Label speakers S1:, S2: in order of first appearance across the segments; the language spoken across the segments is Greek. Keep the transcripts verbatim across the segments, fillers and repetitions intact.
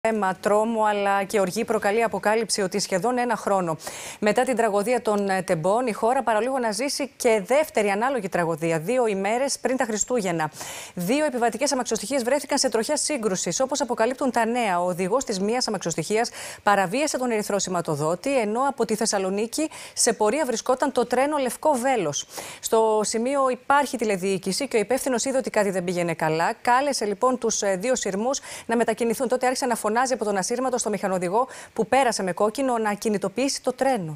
S1: Αίμα, τρόμο αλλά και οργή προκαλεί αποκάλυψη ότι σχεδόν ένα χρόνο μετά την τραγωδία των Τεμπών, η χώρα παραλίγο να ζήσει και δεύτερη ανάλογη τραγωδία, δύο ημέρες πριν τα Χριστούγεννα. Δύο επιβατικές αμαξοστοιχείες βρέθηκαν σε τροχιά σύγκρουσης. Όπως αποκαλύπτουν τα νέα, ο οδηγός της μίας αμαξοστοιχείας παραβίασε τον ερυθρό σηματοδότη, ενώ από τη Θεσσαλονίκη σε πορεία βρισκόταν το τρένο Λευκό Βέλος. Στο σημείο υπάρχει τηλεδιοίκηση και ο υπεύθυνος είδε ότι κάτι δεν πήγαινε καλά. Κάλεσε λοιπόν τους δύο σειρμούς να μετακινηθούν. Τότε άρχισε να φωνάζει από τον ασύρματο στο μηχανοδηγό που πέρασε με κόκκινο να κινητοποιήσει το τρένο.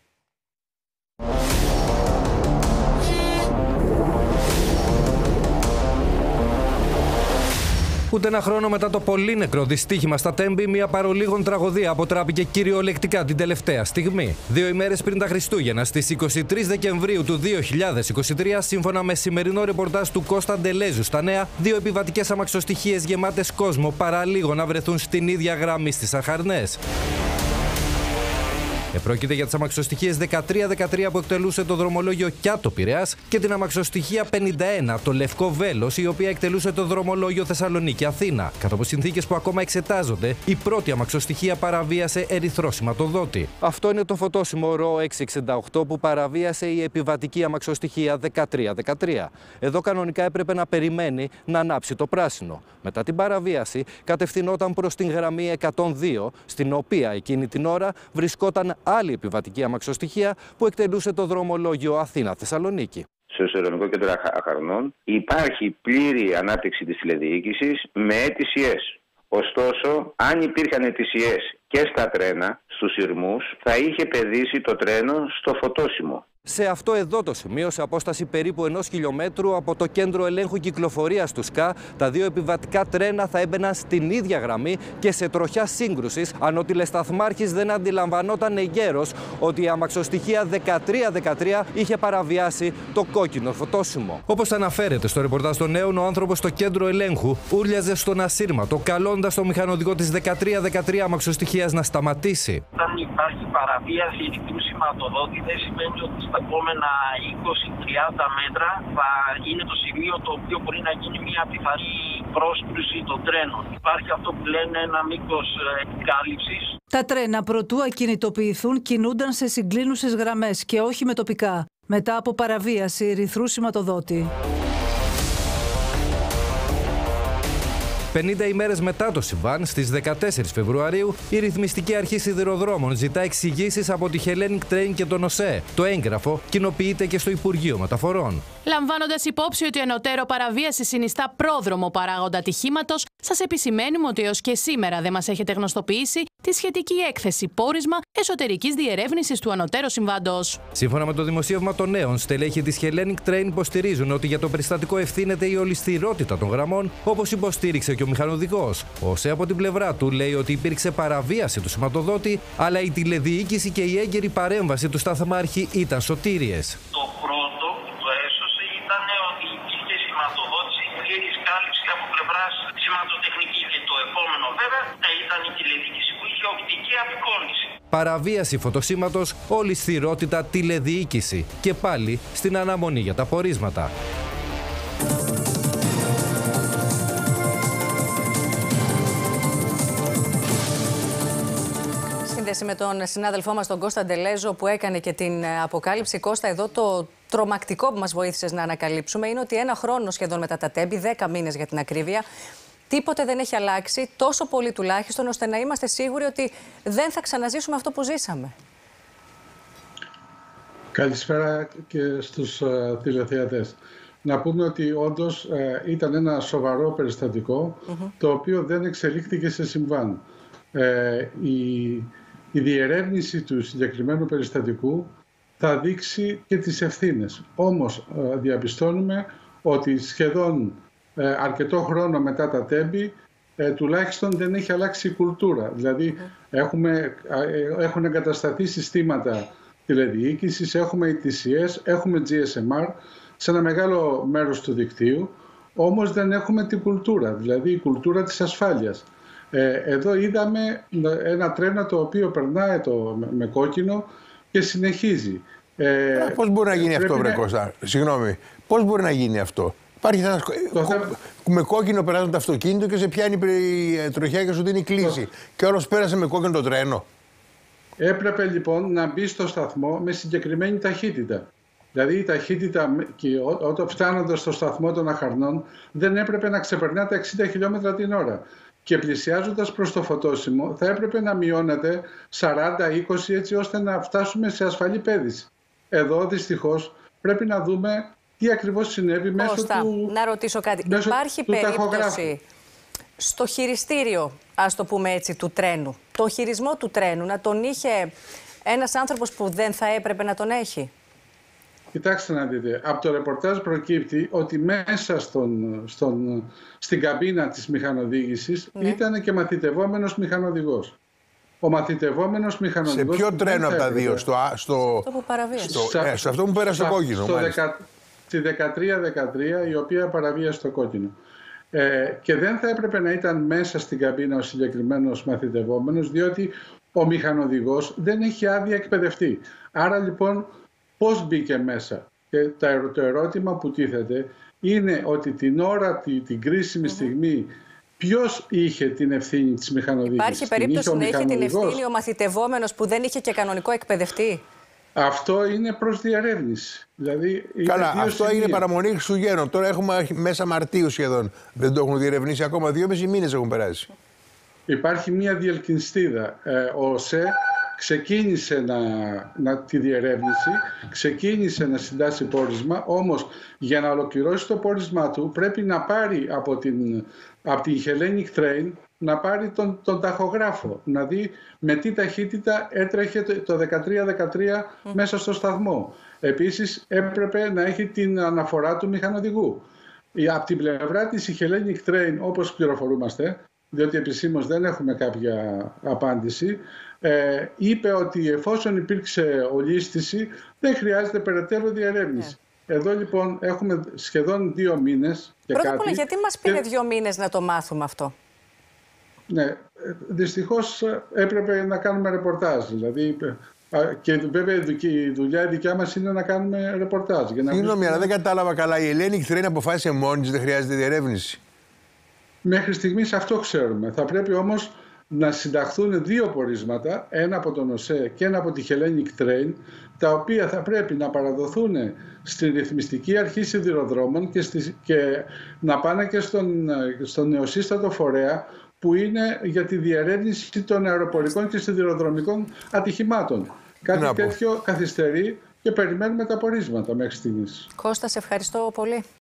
S2: Ούτε ένα χρόνο μετά το πολύ νεκρό δυστύχημα στα Τέμπη, μια παρολίγων τραγωδία αποτράπηκε κυριολεκτικά την τελευταία στιγμή. Δύο ημέρες πριν τα Χριστούγεννα, στις είκοσι τρεις Δεκεμβρίου του δύο χιλιάδες είκοσι τρία, σύμφωνα με σημερινό ρεπορτάζ του Κώστα Ντελέζου στα Νέα, δύο επιβατικές αμαξοστοιχείες γεμάτες κόσμο παραλίγο να βρεθούν στην ίδια γραμμή στις Αχαρνές. Επρόκειται για τις αμαξοστοιχείες δεκατρία δεκατρία που εκτελούσε το δρομολόγιο Κιάτο Πειραιάς και την αμαξοστοιχεία πενήντα ένα, το Λευκό Βέλος, η οποία εκτελούσε το δρομολόγιο Θεσσαλονίκη Αθήνα. Κάτω από συνθήκες που ακόμα εξετάζονται, η πρώτη αμαξοστοιχεία παραβίασε ερυθρό σηματοδότη. Αυτό είναι το φωτόσημο ρο εξακόσια εξήντα οκτώ που παραβίασε η επιβατική αμαξοστοιχεία δεκατρία δεκατρία. Εδώ κανονικά έπρεπε να περιμένει να ανάψει το πράσινο. Μετά την παραβίαση, κατευθυνόταν προς την γραμμή εκατόν δύο, στην οποία εκείνη την ώρα βρισκόταν άλλη επιβατική αμαξοστοιχεία που εκτελούσε το δρομολόγιο Αθήνα-Θεσσαλονίκη.
S3: Στο Ελληνικό Κέντρο Αχαρνών υπάρχει πλήρη ανάπτυξη της τηλεδιοίκησης με έι τι σι ες. Ωστόσο, αν υπήρχαν έι τι σι ες και στα τρένα, στους σειρμούς, θα είχε παιδίσει το τρένο στο φωτόσημο.
S2: Σε αυτό εδώ το σημείο, σε απόσταση περίπου ενός χιλιόμετρου από το κέντρο ελέγχου κυκλοφορίας του ΣΚΑ, τα δύο επιβατικά τρένα θα έμπαιναν στην ίδια γραμμή και σε τροχιά σύγκρουσης, αν ο τηλεσταθμάρχης δεν αντιλαμβανόταν εγκαίρως ότι η αμαξοστοιχεία δεκατρία δεκατρία είχε παραβιάσει το κόκκινο φωτόσημο. Όπως αναφέρεται στο ρεπορτάζ των Νέων, ο άνθρωπος στο κέντρο ελέγχου ούρλιαζε στον ασύρματο, καλώντας τον μηχανοδηγό της δεκατρία δεκατρία αμαξοστοιχείας να σταματήσει.
S4: Όταν υπάρχει παραβίαση ερυθρού σηματοδότη, δεν σημαίνει ότι στα επόμενα είκοσι με τριάντα μέτρα θα είναι το σημείο το οποίο μπορεί να γίνει μια πιθανή πρόσκρουση των τρένων. Υπάρχει αυτό που λένε ένα μήκος επικάλυψης.
S5: Τα τρένα προτού ακινητοποιηθούν κινούνταν σε συγκλίνουσες γραμμές και όχι με τοπικά, μετά από παραβίαση ερυθρού σηματοδότη.
S2: πενήντα ημέρες μετά το συμβάν, στις δεκατέσσερις Φεβρουαρίου, η Ρυθμιστική Αρχή Σιδηροδρόμων ζητά εξηγήσεις από τη Hellenic Train και τον ΟΣΕ. Το έγγραφο κοινοποιείται και στο Υπουργείο Μεταφορών.
S6: Λαμβάνοντας υπόψη ότι ο ενωτέρω παραβίαση συνιστά πρόδρομο παράγοντα ατυχήματος, σας επισημαίνουμε ότι έως και σήμερα δεν μας έχετε γνωστοποιήσει τη σχετική έκθεση πόρισμα εσωτερικής διερεύνησης του ανωτέρω συμβάντος.
S2: Σύμφωνα με το δημοσίευμα των Νέων, στελέχη της Hellenic Train υποστηρίζουν ότι για το περιστατικό ευθύνεται η ολισθηρότητα των γραμμών, όπως υποστήριξε και ο μηχανοδηγός. Ο ΟΣΕ από την πλευρά του λέει ότι υπήρξε παραβίαση του σηματοδότη, αλλά η τηλεδιοίκηση και η έγκαιρη παρέμβαση του σταθμάρχη ήταν σωτήριες.
S4: Το πρώτο που το έσωσε ήταν ότι υπήρχε σηματοδότηση πλήρης κάλυψη από πλευράς σηματοτεχνική. Και το επόμενο βέβαια ήταν η τηλεδιοίκηση που είχε οπτική απεικόνηση.
S2: Παραβίαση φωτοσήματος, ολισθηρότητα, τηλεδιοίκηση. Και πάλι στην αναμονή για τα πορίσματα.
S1: Με τον συνάδελφό μας τον Κώστα Ντελέζο που έκανε και την αποκάλυψη. Κώστα, εδώ το τρομακτικό που μας βοήθησες να ανακαλύψουμε είναι ότι ένα χρόνο σχεδόν μετά τα Τέμπη, δέκα μήνες για την ακρίβεια, τίποτε δεν έχει αλλάξει, τόσο πολύ τουλάχιστον, ώστε να είμαστε σίγουροι ότι δεν θα ξαναζήσουμε αυτό που ζήσαμε.
S7: Καλησπέρα και στους uh, τηλεθεατές. Να πούμε ότι όντως uh, ήταν ένα σοβαρό περιστατικό, mm-hmm. το οποίο δεν εξελίχθηκε σε συμβάν. Ε, η, η διερεύνηση του συγκεκριμένου περιστατικού θα δείξει και τις ευθύνες. Όμως ε, διαπιστώνουμε ότι σχεδόν ε, αρκετό χρόνο μετά τα Τέμπη ε, τουλάχιστον δεν έχει αλλάξει η κουλτούρα. Δηλαδή mm. έχουμε, ε, έχουν εγκατασταθεί συστήματα τηλεδιοίκησης, έχουμε έι τι σι ες, έχουμε τζι ες εμ αρ σε ένα μεγάλο μέρος του δικτύου, όμως δεν έχουμε την κουλτούρα, δηλαδή η κουλτούρα της ασφάλειας. Ε, εδώ είδαμε ένα τρένο το οποίο περνάει το, με κόκκινο και συνεχίζει.
S8: Ε, πώς μπορεί να γίνει αυτό, βρε Κώστα, συγγνώμη, πώς μπορεί να γίνει αυτό? Υπάρχει ένας...
S7: Το...
S8: με κόκκινο περάσουν το αυτοκίνητο και σε πιάνει η τροχιά και σου δίνει κλίση. Το... Και όλος πέρασε με κόκκινο το τρένο.
S7: Έπρεπε λοιπόν να μπει στο σταθμό με συγκεκριμένη ταχύτητα. Δηλαδή η ταχύτητα, και όταν φτάνοντας στο σταθμό των Αχαρνών, δεν έπρεπε να ξεπερνά τα εξήντα χιλιόμετρα την ώρα. Και πλησιάζοντας προς το φωτόσημο θα έπρεπε να μειώνεται σαράντα είκοσι έτσι ώστε να φτάσουμε σε ασφαλή πέδηση. Εδώ δυστυχώς πρέπει να δούμε τι ακριβώς συνέβη μέσω
S1: Κώστα,
S7: του
S1: να ρωτήσω κάτι. Υπάρχει
S7: του
S1: περίπτωση
S7: ταχογράφου.
S1: Στο χειριστήριο, ας το πούμε έτσι, του τρένου, το χειρισμό του τρένου να τον είχε ένας άνθρωπος που δεν θα έπρεπε να τον έχει?
S7: Κοιτάξτε να δείτε, από το ρεπορτάζ προκύπτει ότι μέσα στον, στον, στην καμπίνα της μηχανοδήγησης ναι. ήταν και μαθητευόμενος μηχανοδηγός. Ο μαθητευόμενος μηχανοδηγός...
S8: Σε ποιο τρένο από τα δύο, στο, στο,
S1: αυτό που παραβίασε.
S8: Στο, στο, ε, στο αυτό που πέρασε το κόκκινο.
S7: Στο δεκα, στη δεκατρία δεκατρία, η οποία παραβίασε το κόκκινο. Ε, και δεν θα έπρεπε να ήταν μέσα στην καμπίνα ο συγκεκριμένος μαθητευόμενος, διότι ο μηχανοδηγός δεν έχει άδεια εκπαιδευτή. Άρα λοιπόν πώς μπήκε μέσα? Και το ερώτημα που τίθεται είναι ότι την ώρα, την κρίσιμη mm-hmm. στιγμή, ποιος είχε την ευθύνη της μηχανοδήγησης?
S1: Υπάρχει περίπτωση να είχε την ευθύνη ο μαθητευόμενος που δεν είχε και κανονικό εκπαιδευτή?
S7: Αυτό είναι προς διερεύνηση. Δηλαδή,
S8: καλά, αυτό έγινε παραμονή Χριστουγέννων. Τώρα έχουμε μέσα Μαρτίου σχεδόν. Δεν το έχουν διερευνήσει ακόμα. Δύο μισή μήνες έχουν περάσει.
S7: Υπάρχει μια διελκυνστίδα. Ε, ο ΟΣΕ ξεκίνησε να, να, τη διερεύνηση, ξεκίνησε να συντάσει πόρισμα, όμως για να ολοκληρώσει το πόρισμά του πρέπει να πάρει από την, από την Hellenic Train να πάρει τον, τον ταχογράφο, να δει με τι ταχύτητα έτρεχε το δεκατρία δεκατρία mm. μέσα στο σταθμό. Επίσης έπρεπε να έχει την αναφορά του μηχανοδηγού. Από την πλευρά της η Hellenic Train, όπως πληροφορούμαστε, διότι επισήμως δεν έχουμε κάποια απάντηση, ε, είπε ότι εφόσον υπήρξε ολίσθηση δεν χρειάζεται περαιτέρω διερεύνηση. Yeah. Εδώ λοιπόν έχουμε σχεδόν δύο μήνες και
S1: Πρώτα
S7: κάτι.
S1: Πρώτα απ' όλα, γιατί μας πήρε
S7: και...
S1: δύο μήνες να το μάθουμε αυτό?
S7: Ναι, δυστυχώς έπρεπε να κάνουμε ρεπορτάζ. Δηλαδή, και βέβαια η δουλειά η δικιά μας είναι να κάνουμε ρεπορτάζ.
S8: Συγγνώμη, αλλά δεν κατάλαβα καλά. Η Hellenic Train αποφάσισε μόνη της, δεν χρειάζεται διερεύνηση.
S7: Μέχρι στιγμής αυτό ξέρουμε. Θα πρέπει όμως να συνταχθούν δύο πορίσματα, ένα από τον ΟΣΕ και ένα από τη Hellenic Train, τα οποία θα πρέπει να παραδοθούν στη ρυθμιστική αρχή σιδηροδρόμων και, στη, και να πάνε και στον, στον νεοσύστατο φορέα που είναι για τη διερεύνηση των αεροπορικών και σιδηροδρομικών ατυχημάτων. Κάτι τέτοιο καθυστερεί και περιμένουμε τα πορίσματα μέχρι στιγμής.
S1: Κώστα, σε ευχαριστώ πολύ.